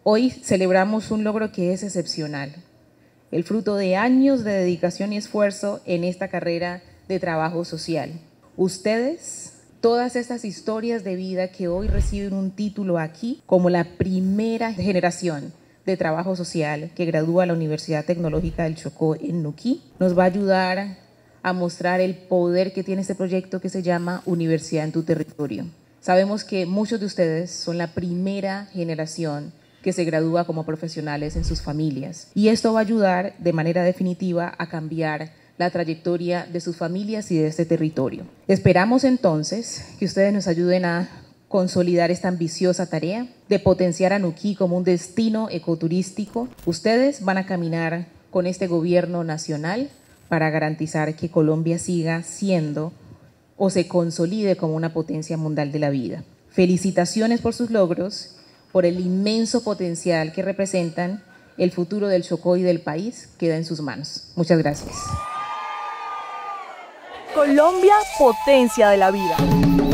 Hoy celebramos un logro que es excepcional, el fruto de años de dedicación y esfuerzo en esta carrera de trabajo social. Ustedes, todas estas historias de vida que hoy reciben un título aquí como la primera generación de trabajo social que gradúa a la Universidad Tecnológica del Chocó en Nuquí, nos va a ayudar a mostrar el poder que tiene este proyecto que se llama Universidad en tu Territorio. Sabemos que muchos de ustedes son la primera generación que se gradúa como profesionales en sus familias y esto va a ayudar de manera definitiva a cambiar la trayectoria de sus familias y de este territorio. Esperamos entonces que ustedes nos ayuden a consolidar esta ambiciosa tarea de potenciar a Nuquí como un destino ecoturístico. Ustedes van a caminar con este gobierno nacional para garantizar que Colombia siga siendo o se consolide como una potencia mundial de la vida. Felicitaciones por sus logros, por el inmenso potencial que representan. El futuro del Chocó y del país queda en sus manos. Muchas gracias. Colombia, potencia de la vida.